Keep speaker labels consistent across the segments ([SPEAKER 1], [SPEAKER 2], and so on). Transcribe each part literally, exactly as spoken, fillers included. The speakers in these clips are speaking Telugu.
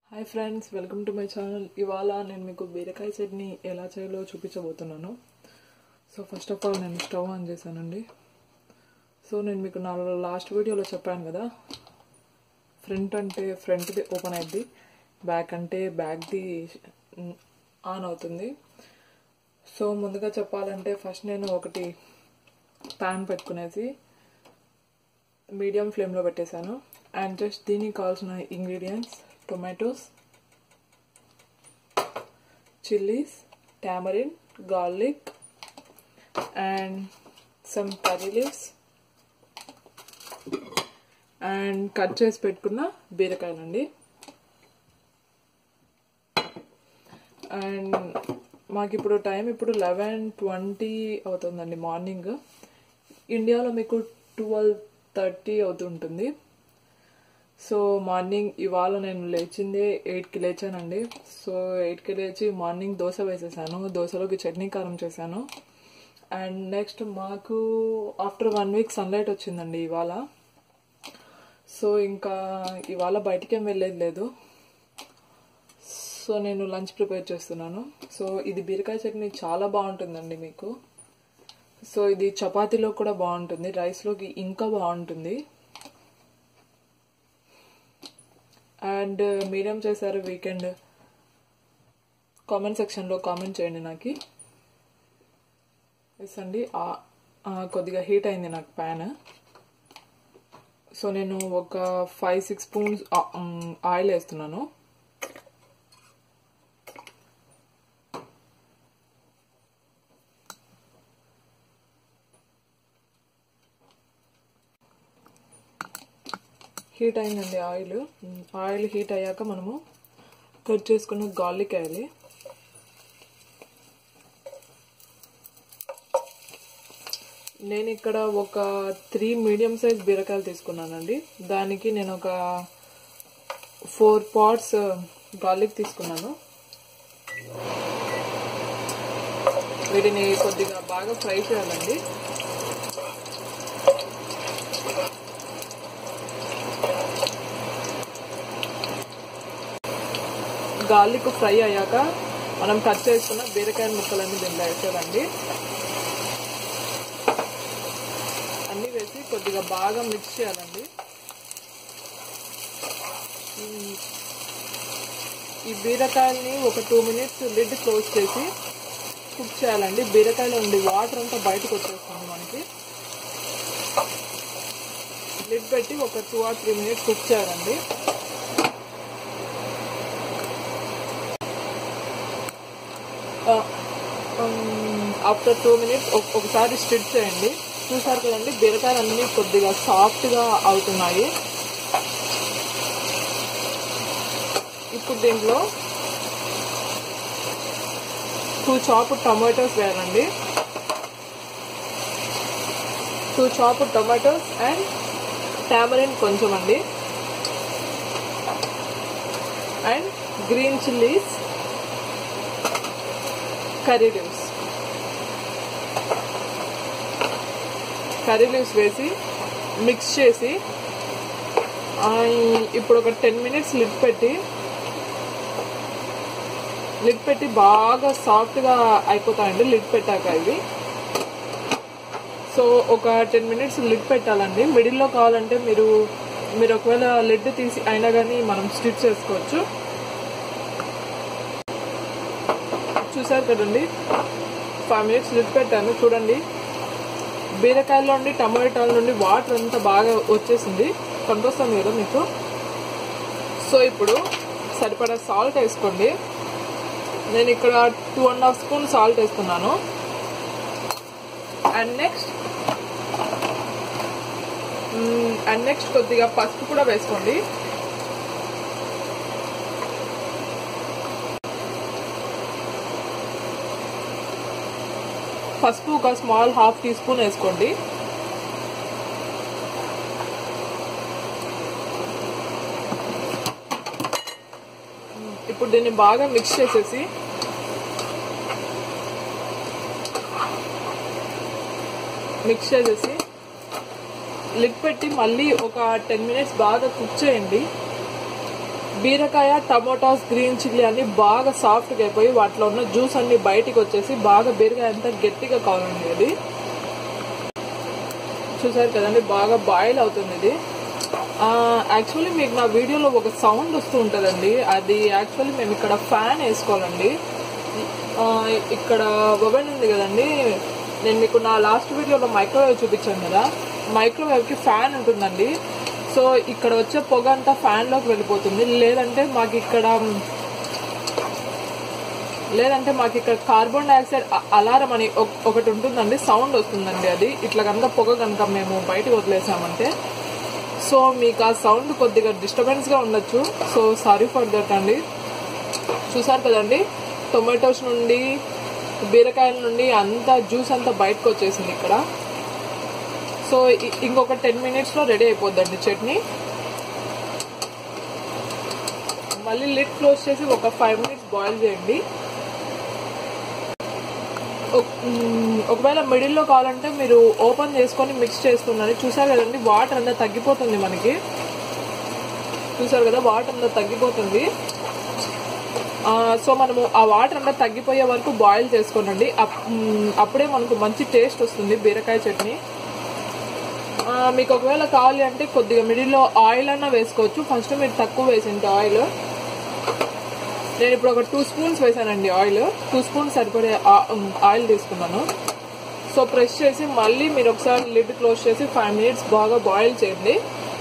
[SPEAKER 1] Hi friends, welcome to my channel. ఇవాళ నేను మీకు బీరకాయ చట్నీ ఎలా చేయాలో చూపించబోతున్నాను. సో ఫస్ట్ ఆఫ్ ఆల్ నేను స్టవ్ ఆన్ చేశానండి. సో నేను మీకు నా లాస్ట్ వీడియోలో చెప్పాను కదా, ఫ్రంట్ అంటే ఫ్రంట్ది ఓపెన్ అయింది, బ్యాక్ అంటే బ్యాక్ది ఆన్ అవుతుంది. సో ముందుగా చెప్పాలంటే ఫస్ట్ నేను ఒకటి ప్యాన్ పెట్టుకునేసి మీడియం ఫ్లేమ్లో పెట్టేశాను. అండ్ జస్ట్ దీనికి కావాల్సిన ingredients: tomatoes, chilies, tamarind, garlic and some curry leaves and cut చేసి పెట్టుకున్న బీరకాయలండి. అండ్ మాకు ఇప్పుడు టైం ఇప్పుడు లెవెన్ ట్వంటీ అవుతుందండి మార్నింగ్. ఇండియాలో మీకు ట్వెల్వ్ థర్టీ అవుతుంటుంది. సో మార్నింగ్ ఇవాళ నేను లేచిందే ఎయిట్కి లేచానండి. సో ఎయిట్కి లేచి మార్నింగ్ దోశ వేసేసాను, దోశలోకి చట్నీ కారం చేశాను. అండ్ నెక్స్ట్ మాకు ఆఫ్టర్ వన్ వీక్ సన్లైట్ వచ్చిందండి ఇవాళ. సో ఇంకా ఇవాళ బయటికి ఏం వెళ్ళేది లేదు. సో నేను లంచ్ ప్రిపేర్ చేస్తున్నాను. సో ఇది బీరకాయ చట్నీ చాలా బాగుంటుందండి మీకు. సో ఇది చపాతీలో కూడా బాగుంటుంది, రైస్లోకి ఇంకా బాగుంటుంది. అండ్ మీరేం చేశారు వీకెండ్? కామెంట్ సెక్షన్లో కామెంట్ చేయండి నాకు. ఎస్ అండి, కొద్దిగా హీట్ అయింది నాకు ప్యాన్. సో నేను ఒక ఫైవ్ సిక్స్ స్పూన్స్ ఆయిల్ వేస్తున్నాను. హీట్ అయిందండి ఆయిల్. ఆయిల్ హీట్ అయ్యాక మనము కట్ చేసుకున్న గార్లిక్ వేయాలి. నేను ఇక్కడ ఒక త్రీ మీడియం సైజ్ బీరకాయలు తీసుకున్నానండి. దానికి నేను ఒక ఫోర్ పాట్స్ గార్లిక్ తీసుకున్నాను. వీటిని కొద్దిగా బాగా ఫ్రై చేయాలండి. గార్లిక్ ఫ్రై అయ్యాక మనం కట్ చేసుకున్న బీరకాయ ముక్కలన్నీ దీంట్లో వేసేయాలండి. అన్నీ వేసి కొద్దిగా బాగా మిక్స్ చేయాలండి. ఈ బీరకాయల్ని ఒక టూ మినిట్స్ లిడ్ క్లోజ్ చేసి కుక్ చేయాలండి. బీరకాయలో ఉండి వాటర్ అంతా బయటకు వచ్చేస్తుంది మనకి. లిడ్ పెట్టి ఒక two or three minutes cook చేయాలండి. ఆఫ్టర్ టూ మినిట్స్ ఒకసారి స్టిర్ చేయండి. చూసారు కదండి, బీరకాయలు అన్నీ కొద్దిగా సాఫ్ట్గా అవుతున్నాయి. ఇప్పుడు దీంట్లో టూ చాప్ టమాటోస్ వేయాలండి. Two chop tomatoes and tamarind కొంచెం అండి, and green chillies, curry leaves curry leaves వేసి మిక్స్ చేసి ఇప్పుడు ఒక టెన్ మినిట్స్ లిడ్ పెట్టి లిడ్ పెట్టి బాగా సాఫ్ట్గా అయిపోతాయండి లిడ్ పెట్టాక. ఇవి సో ఒక టెన్ మినిట్స్ లిడ్ పెట్టాలండి. మిడిల్లో కావాలంటే మీరు మీరు ఒకవేళ లిడ్ తీసి అయినా కానీ మనం స్టిచ్ చేసుకోవచ్చు. చూసారు కదండి, ఫైవ్ మినిట్స్ లిడ్ పెట్టాను. చూడండి, బీరకాయలో నుండి టమాటాల నుండి వాటర్ అంతా బాగా వచ్చేసింది, కనిపిస్తుంది కదా మీకు. సో ఇప్పుడు సరిపడా సాల్ట్ వేసుకోండి. నేను ఇక్కడ two and half spoon salt వేస్తున్నాను. అండ్ నెక్స్ట్ అండ్ నెక్స్ట్ కొద్దిగా పసుపు కూడా వేసుకోండి. పసుపు ఒక స్మాల్ హాఫ్ టీ స్పూన్ వేసుకోండి. ఇప్పుడు దీన్ని బాగా మిక్స్ చేసేసి మిక్స్ చేసేసి లిడ్ పెట్టి మళ్ళీ ఒక టెన్ మినిట్స్ బాగా కుక్ చేయండి. బీరకాయ, టమోటాస్, గ్రీన్ చిల్లీ అన్ని బాగా సాఫ్ట్గా అయిపోయి వాటిలో ఉన్న జ్యూస్ అన్ని బయటికి వచ్చేసి బాగా బీరకాయ అంతా గట్టిగా కావాలండి. అది చూసారు కదండి, బాగా బాయిల్ అవుతుంది ఇది. యాక్చువల్లీ మీకు నా వీడియోలో ఒక సౌండ్ వస్తూ ఉంటుందండి. అది యాక్చువల్లీ మేము ఇక్కడ ఫ్యాన్ వేసుకోవాలండి. ఇక్కడ ఓవెన్ ఉంది కదండి, నేను మీకు నా లాస్ట్ వీడియోలో మైక్రోవేవ్ చూపించాను కదా, మైక్రోవేవ్ కి ఫ్యాన్ ఉంటుందండి. సో ఇక్కడ వచ్చే పొగ అంతా ఫ్యాన్ లోకి వెళ్ళిపోతుంది. లేదంటే మాకు ఇక్కడ లేదంటే మాకు ఇక్కడ కార్బన్ డైఆక్సైడ్ అలారం అని ఒకటి ఉంటుందండి, సౌండ్ వస్తుందండి. అది ఇట్లా కనుక పొగ కనుక మేము బయటకు వదిలేసామంటే సో మీకు ఆ సౌండ్ కొద్దిగా డిస్టర్బెన్స్ గా ఉండొచ్చు. సో సారీ ఫర్ దట్ అండి. చూసారు కదండి, టొమాటోస్ నుండి బీరకాయల నుండి అంతా జ్యూస్ అంతా బయటకు వచ్చేసింది ఇక్కడ. సో ఇంకొక టెన్ మినిట్స్ లో రెడీ అయిపోద్దండి చట్నీ. మళ్ళీ లిడ్ క్లోజ్ చేసి ఒక ఫైవ్ మినిట్స్ బాయిల్ చేయండి. ఒకవేళ మిడిల్ లో కావాలంటే మీరు ఓపెన్ చేసుకొని మిక్స్ చేసుకున్నాను. చూసారు కదండి, వాటర్ అంతా తగ్గిపోతుంది మనకి. చూసారు కదా, వాటర్ అంతా తగ్గిపోతుంది. సో మనము ఆ వాటర్ అంతా తగ్గిపోయే వరకు బాయిల్ చేసుకోనండి. అప్పుడే మనకు మంచి టేస్ట్ వస్తుంది బీరకాయ చట్నీ. మీకు ఒకవేళ కావాలి అంటే కొద్దిగా మిడిల్ లో ఆయిల్ అన్నా వేసుకోవచ్చు. ఫస్ట్ మీరు తక్కువ వేసింది ఆయిల్. నేను ఇప్పుడు ఒక టూ స్పూన్స్ వేసానండి ఆయిల్. టూ స్పూన్స్ సరిపడే ఆయిల్ తీసుకున్నాను. సో ప్రెస్ చేసి మళ్ళీ మీరు ఒకసారి లిడ్ క్లోజ్ చేసి ఫైవ్ మినిట్స్ బాగా బాయిల్ చేయండి.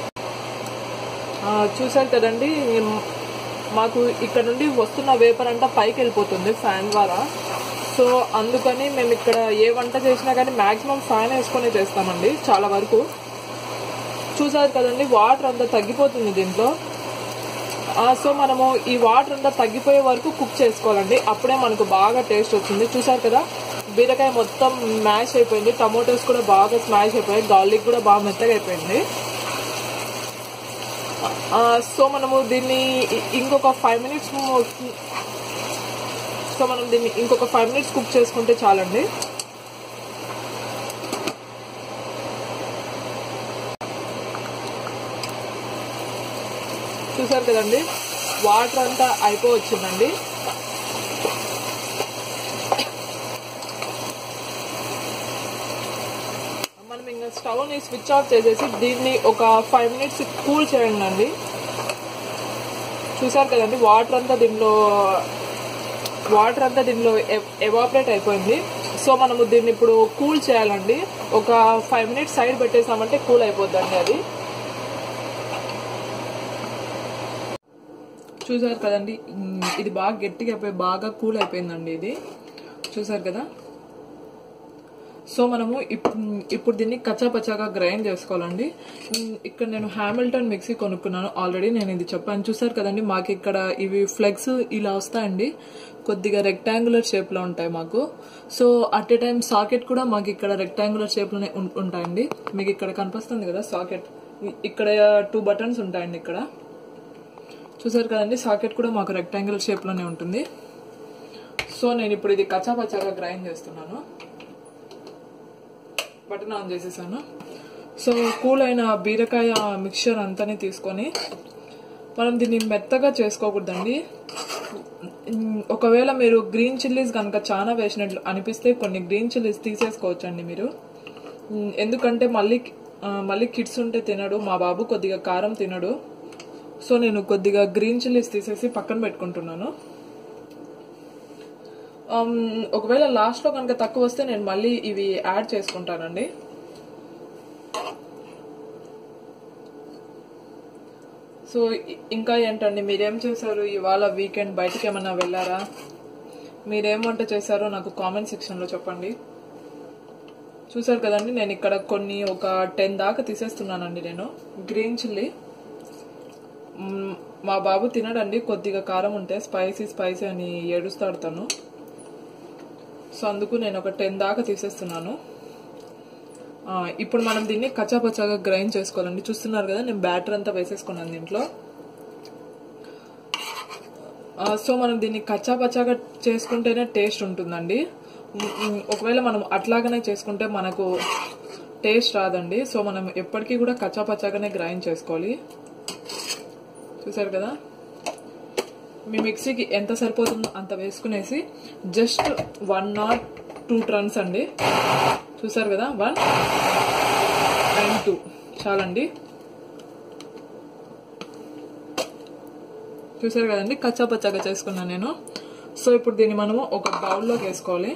[SPEAKER 1] చూసారు కదండి, మాకు ఇక్కడ నుండి వస్తున్న వేపర్ అంతా పైకి వెళ్ళిపోతుంది ఫ్యాన్ ద్వారా. సో అందుకని మేము ఇక్కడ ఏ వంట చేసినా కానీ మాక్సిమం ఫ్యాన్ వేసుకొని చేస్తామండి చాలా వరకు. చూసారు కదండి, వాటర్ అంతా తగ్గిపోతుంది దీంట్లో. సో మనము ఈ వాటర్ అంతా తగ్గిపోయే వరకు కుక్ చేసుకోవాలండి. అప్పుడే మనకు బాగా టేస్ట్ వచ్చింది. చూసారు కదా, బీరకాయ మొత్తం మ్యాష్ అయిపోయింది, టమోటోస్ కూడా బాగా స్మాష్ అయిపోయాయి, గార్లిక్ కూడా బాగా మెత్తగా అయిపోయింది. సో మనము దీన్ని ఇంకొక ఫైవ్ మినిట్స్ సో మనం దీన్ని ఇంకొక ఫైవ్ మినిట్స్ కుక్ చేసుకుంటే చాలండి. చూసారు కదండి, వాటర్ అంతా అయిపోవచ్చిందండి. మనం ఇంకా స్టవ్ ని స్విచ్ ఆఫ్ చేసేసి దీన్ని ఒక ఫైవ్ మినిట్స్ కూల్ చేయండి అండి. చూసారు కదండి, వాటర్ అంతా దీనిలో వాటర్ అంతా దీనిలో ఎవాపరేట్ అయిపోయింది. సో మనము దీన్ని ఇప్పుడు కూల్ చేయాలండి. ఒక ఫైవ్ మినిట్స్ సైడ్ పెట్టేసామంటే కూల్ అయిపోద్దండి అది. చూసారు కదండి, ఇది బాగా గట్టిగా అయిపోయి బాగా కూల్ అయిపోయిందండి ఇది. చూసారు కదా. సో మనము ఇప్పుడు దీన్ని కచ్చా పచ్చాగా గ్రైండ్ చేసుకోవాలండి. ఇక్కడ నేను హామిల్టన్ మిక్సీ కొనుక్కున్నాను ఆల్రెడీ, నేను ఇది చెప్పాను. చూసారు కదండి, మాకు ఇక్కడ ఇవి ఫ్లెక్స్ ఇలా వస్తాయండి, కొద్దిగా రెక్టాంగులర్ షేప్ లో ఉంటాయి మాకు. So at a time socket కూడా మాకు ఇక్కడ రెక్టాంగులర్ షేప్ లోనే ఉంటాయండి. మీకు ఇక్కడ కనిపిస్తుంది కదా సాకెట్, ఇక్కడ టూ బటన్స్ ఉంటాయండి ఇక్కడ. చూసారు కదండి, సాకెట్ కూడా మాకు రెక్టాంగులర్ షేప్ లోనే ఉంటుంది. సో నేను ఇప్పుడు ఇది కచ్చా పచ్చాగా గ్రైండ్ చేస్తున్నాను. బటన్ ఆన్ చేసేసాను. సో కూల్ అయిన బీరకాయ మిక్చర్ అంతానే తీసుకొని మనం దీన్ని మెత్తగా చేసుకోకూడదండి. ఒకవేళ మీరు గ్రీన్ చిల్లీస్ కనుక చాలా వేసినట్లు అనిపిస్తే కొన్ని గ్రీన్ చిల్లీస్ తీసేసుకోవచ్చండి మీరు. ఎందుకంటే మళ్ళీ మళ్ళీ కిడ్స్ ఉంటే తినడు, మా బాబు కొద్దిగా కారం తినడు. సో నేను కొద్దిగా గ్రీన్ చిల్లీస్ తీసేసి పక్కన పెట్టుకుంటున్నాను. ఒకవేళ లాస్ట్ లో కనుక తక్కువ వస్తే నేను మళ్ళీ ఇవి యాడ్ చేసుకుంటానండి. సో ఇంకా ఏంటండి, మీరేం చేశారు ఇవాళ వీకెండ్? బయటకి ఏమన్నా వెళ్ళారా? మీరేం వంట చేశారో నాకు కామెంట్ సెక్షన్ లో చెప్పండి. చూసారు కదండి, నేను ఇక్కడ కొన్ని ఒక టెన్ దాకా తీసేస్తున్నానండి నేను గ్రీన్ చిల్లీ. మా బాబు తినడండి, కొద్దిగా కారం ఉంటే స్పైసీ స్పైసీ అని ఏడుస్తాడు తను. సో అందుకు నేను ఒక టెన్ దాకా తీసేస్తున్నాను. ఇప్పుడు మనం దీన్ని కచ్చాపచ్చాగా గ్రైండ్ చేసుకోవాలండి. చూస్తున్నారు కదా, నేను బ్యాటర్ అంతా వేసేసుకున్నాను దీంట్లో. సో మనం దీన్ని కచ్చాపచ్చాగా చేసుకుంటేనే టేస్ట్ ఉంటుందండి. ఒకవేళ మనం అట్లాగనే చేసుకుంటే మనకు టేస్ట్ రాదండి. సో మనం ఎప్పటికీ కూడా కచ్చాపచ్చాగానే గ్రైండ్ చేసుకోవాలి. చూసారు కదా. మీ మిక్సీకి ఎంత సరిపోతుందో అంత వేసుకునేసి just one not two turns అండి. చూసారు కదా, వన్ అండ్ టూ చాలండి. చూసారు కదండి, కచ్చా పచ్చాగా చేసుకున్నాను నేను. సో ఇప్పుడు దీన్ని మనము ఒక బౌల్లోకి వేసుకోవాలి.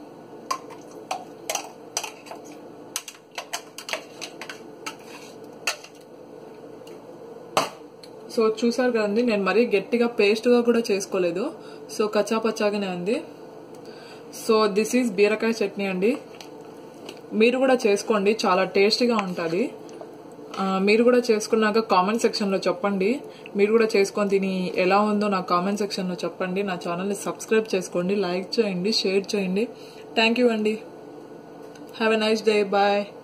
[SPEAKER 1] సో చూసారు కదండి, నేను మరీ గట్టిగా పేస్ట్గా కూడా చేసుకోలేదు. సో కచ్చా పచ్చాగానే ఉంది. సో దిస్ ఈజ్ బీరకాయ చట్నీ అండి. మీరు కూడా చేసుకోండి, చాలా టేస్టీగా ఉంటుంది. మీరు కూడా చేసుకున్నాక కామెంట్ సెక్షన్లో చెప్పండి. మీరు కూడా చేసుకొని తిని ఎలా ఉందో నాకు కామెంట్ సెక్షన్లో చెప్పండి. నా ఛానల్ని సబ్స్క్రైబ్ చేసుకోండి, లైక్ చేయండి, షేర్ చేయండి. థ్యాంక్ యూ అండి. Have a nice day. Bye.